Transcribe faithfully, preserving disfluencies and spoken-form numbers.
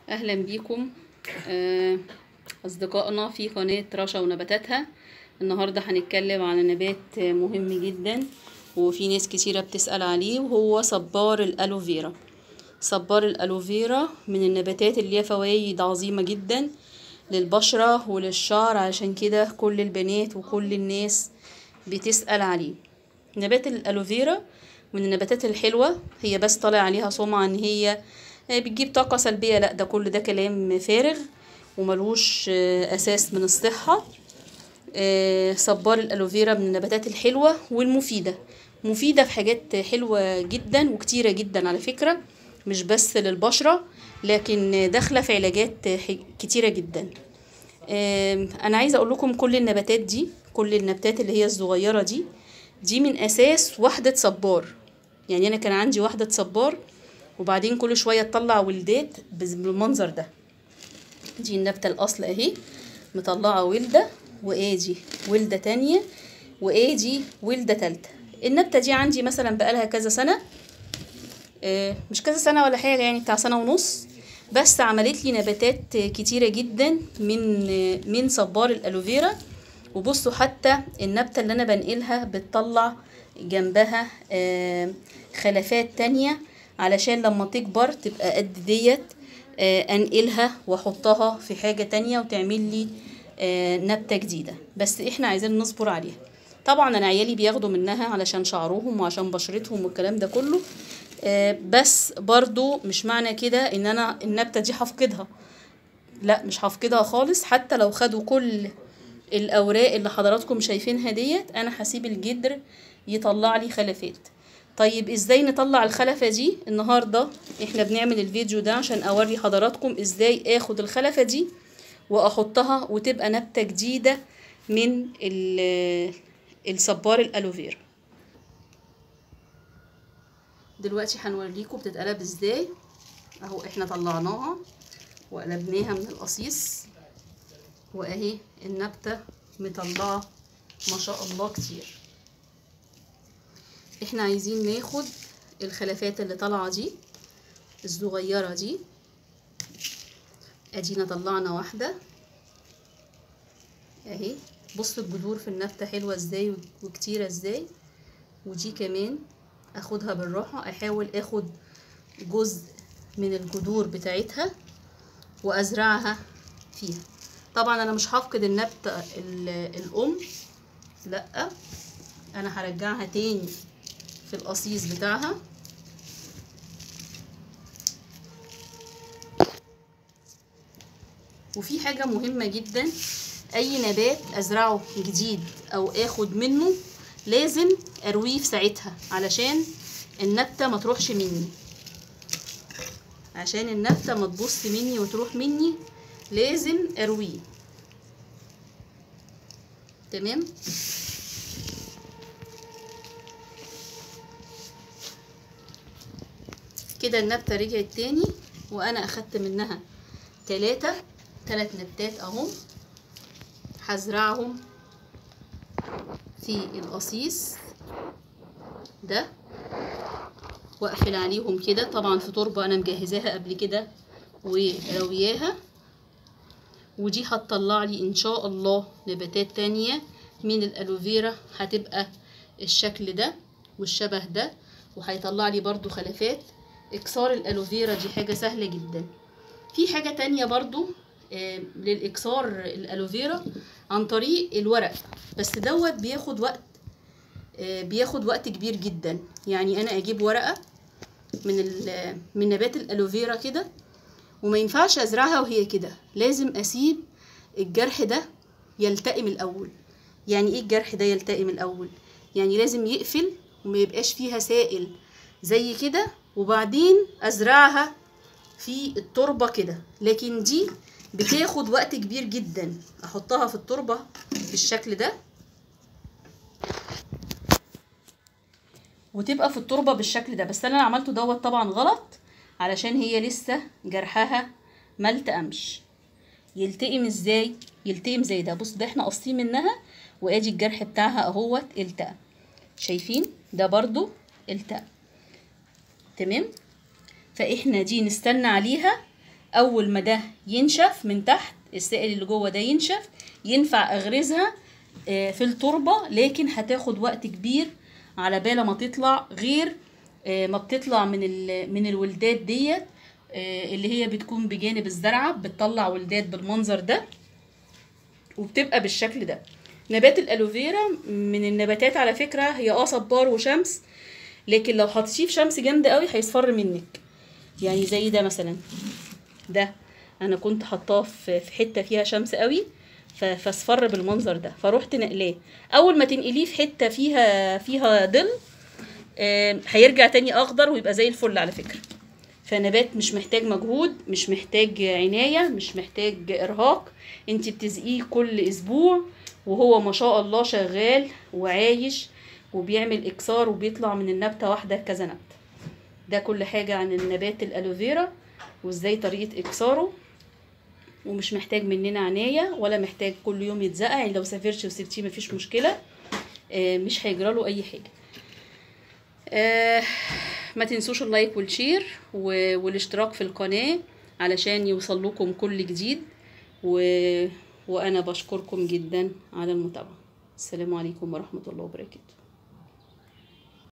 اهلا بيكم اصدقائنا في قناة رشا ونباتاتها. النهاردة هنتكلم عن نبات مهم جدا وفي ناس كتيرة بتسأل عليه، وهو صبار الالوفيرا. صبار الالوفيرا من النباتات اللي ليها فوائد عظيمة جدا للبشرة وللشعر، عشان كده كل البنات وكل الناس بتسأل عليه. نبات الالوفيرا من النباتات الحلوة، هي بس طالع عليها سمعة ان هي بتجيب طاقة سلبية. لا، ده كل ده كلام فارغ وملوش اساس من الصحة. صبار الالوفيرا من النباتات الحلوة والمفيدة، مفيدة في حاجات حلوة جدا وكتيرة جدا على فكرة، مش بس للبشرة لكن داخلة في علاجات كتيرة جدا. انا عايزة اقول لكم كل النباتات دي، كل النباتات اللي هي الصغيرة دي دي من اساس وحدة صبار. يعني انا كان عندي وحدة صبار وبعدين كل شوية تطلع ولدات بالمنظر ده. دي النبتة الاصل اهي مطلعة ولدة، وادي ولدة تانية، وادي ولدة تالتة. النبتة دي عندي مثلا بقالها كذا سنة، اه مش كذا سنة ولا حاجة، يعني بتاع سنة ونص، بس عملت لي نباتات كتيرة جدا من من صبار الالوفيرا. وبصوا حتى النبتة اللي انا بنقلها بتطلع جنبها اه خلفات تانية، علشان لما تكبر تبقى قد ديت اه انقلها واحطها في حاجة تانية وتعمل لي اه نبتة جديدة. بس احنا عايزين نصبر عليها. طبعا انا عيالي بياخدوا منها علشان شعرهم وعشان بشرتهم والكلام ده كله، اه بس برضو مش معنى كده ان انا النبتة دي هفقدها. لا، مش هفقدها خالص. حتى لو خدوا كل الاوراق اللي حضراتكم شايفينها ديت، انا هسيب الجدر يطلع لي خلفات. طيب ازاي نطلع الخلفة دي؟ النهاردة احنا بنعمل الفيديو ده عشان اوري حضراتكم ازاي اخد الخلفة دي واحطها وتبقى نبتة جديدة من الصبار الالوفيرا. دلوقتي هنوريكم بتتقلب ازاي. اهو احنا طلعناها وقلبناها من القصيص، واهي النبتة مطلعة ما شاء الله كتير. احنا عايزين ناخد الخلفات اللي طالعه دي الصغيره دي. ادينا طلعنا واحده اهي. بصوا الجذور في النبته حلوه ازاي وكتيره ازاي. ودي كمان اخدها بالراحه، احاول اخد جزء من الجذور بتاعتها وازرعها فيها. طبعا انا مش هفقد النبته الام، لا، انا هرجعها تاني في القصيص بتاعها. وفي حاجة مهمة جدا، اي نبات ازرعه جديد او اخد منه لازم ارويه في ساعتها، علشان النبتة ما تروحش مني، عشان النبتة ما تبص مني وتروح مني، لازم ارويه. تمام. كده النبتة رجعت تاني، وانا اخدت منها تلاتة تلات نبتات اهم، هزرعهم في القصيص ده واقفل عليهم كده، طبعا في تربة انا مجهزاها قبل كده وروياها. ودي هتطلع لي ان شاء الله نباتات تانية من الالوفيرا، هتبقى الشكل ده والشبه ده، وهيطلع لي برضو خلفات. اكسار الالوفيرا دي حاجة سهلة جدا. في حاجة تانية برضو آه للاكسار الالوفيرا عن طريق الورق، بس دوت بياخد وقت، آه بياخد وقت كبير جدا. يعني انا اجيب ورقة من من نبات الالوفيرا كده، وما ينفعش ازرعها وهي كده، لازم اسيب الجرح ده يلتئم الاول. يعني ايه الجرح ده يلتئم الاول؟ يعني لازم يقفل وما يبقاش فيها سائل زي كده، وبعدين ازرعها في التربة كده. لكن دي بتاخد وقت كبير جدا. احطها في التربة بالشكل ده وتبقى في التربة بالشكل ده، بس انا عملته دوت طبعا غلط، علشان هي لسه جرحها ما التئمش. يلتئم ازاي؟ يلتئم زي ده. بص، ده احنا قاصين منها وادي الجرح بتاعها اهوت التئم. شايفين؟ ده برضو التئم. تمام. فاحنا دي نستنى عليها اول ما ده ينشف من تحت، السائل اللي جوه ده ينشف، ينفع اغرزها في التربة، لكن هتاخد وقت كبير على بال ما تطلع، غير ما بتطلع من من الولدات ديت اللي هي بتكون بجانب الزرعة، بتطلع ولدات بالمنظر ده وبتبقى بالشكل ده. نبات الالوفيرا من النباتات على فكرة، هي اه صبار وشمس، لكن لو حطيتيه في شمس جامدة قوي هيصفر منك. يعني زي ده مثلا، ده انا كنت حطاه في حتة فيها شمس قوي فاصفر بالمنظر ده، فروحت نقلاه. اول ما تنقليه في حتة فيها فيها ظل هيرجع تاني اخضر ويبقى زي الفل على فكرة. فنبات مش محتاج مجهود، مش محتاج عناية، مش محتاج ارهاق، انت بتزقيه كل اسبوع وهو ما شاء الله شغال وعايش وبيعمل اكسار وبيطلع من النبتة واحدة كذا نبتة. ده كل حاجة عن النبات الالوفيرا وازاي طريقة اكساره، ومش محتاج مننا عناية ولا محتاج كل يوم يتزقع. يعني لو سافرتش وسبتيه مفيش مشكلة، مش هيجراله اي حاجة. آه ما تنسوش اللايك والشير والاشتراك في القناة علشان يوصل لكم كل جديد، و... وانا بشكركم جدا على المتابعة. السلام عليكم ورحمة الله وبركاته.